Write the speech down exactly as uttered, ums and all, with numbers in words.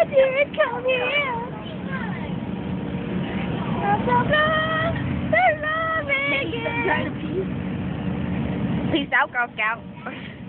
dear, come here. I'm so glad they're loving it. Peace out, Girl Scout.